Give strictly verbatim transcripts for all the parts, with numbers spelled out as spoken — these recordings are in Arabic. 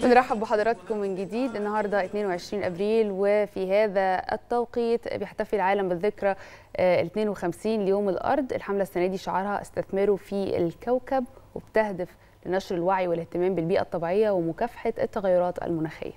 بنرحب بحضراتكم من جديد. النهارده اثنين وعشرين أبريل، وفي هذا التوقيت بيحتفل العالم بالذكرى ال اثنين وخمسين ليوم الأرض. الحملة السنة دي شعارها استثمروا في الكوكب، وبتهدف لنشر الوعي والاهتمام بالبيئة الطبيعية ومكافحة التغيرات المناخية.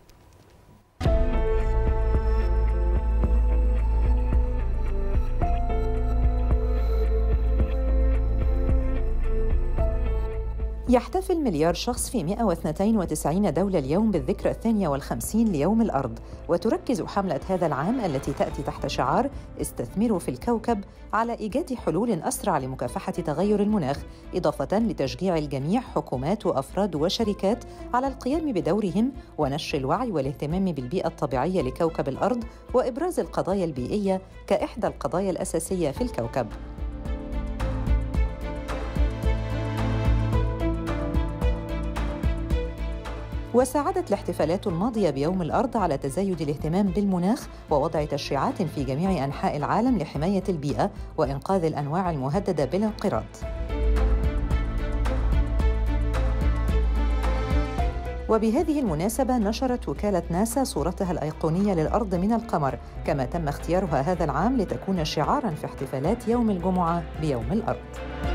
يحتفل مليار شخص في مئة واثنين وتسعين دولة اليوم بالذكرى الثانية والخمسين ليوم الأرض، وتركز حملة هذا العام التي تأتي تحت شعار استثمروا في الكوكب على إيجاد حلول أسرع لمكافحة تغير المناخ، إضافة لتشجيع الجميع حكومات وأفراد وشركات على القيام بدورهم ونشر الوعي والاهتمام بالبيئة الطبيعية لكوكب الأرض، وإبراز القضايا البيئية كإحدى القضايا الأساسية في الكوكب. وساعدت الاحتفالات الماضية بيوم الأرض على تزايد الاهتمام بالمناخ ووضع تشريعات في جميع أنحاء العالم لحماية البيئة وإنقاذ الأنواع المهددة بالانقراض. وبهذه المناسبة نشرت وكالة ناسا صورتها الأيقونية للأرض من القمر، كما تم اختيارها هذا العام لتكون شعاراً في احتفالات يوم الجمعة بيوم الأرض.